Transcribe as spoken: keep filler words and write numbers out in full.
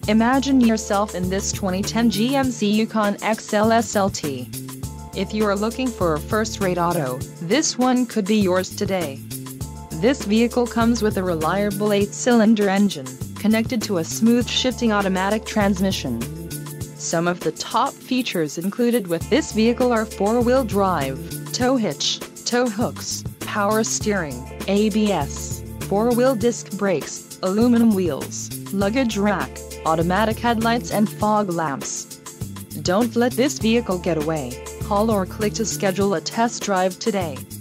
Imagine yourself in this twenty ten G M C Yukon X L S L T. If you are looking for a first-rate auto, this one could be yours today. This vehicle comes with a reliable eight-cylinder engine, connected to a smooth shifting automatic transmission. Some of the top features included with this vehicle are four-wheel drive, tow hitch, tow hooks, power steering, A B S, four-wheel disc brakes, aluminum wheels, luggage rack, automatic headlights and fog lamps. Don't let this vehicle get away. Call or click to schedule a test drive today.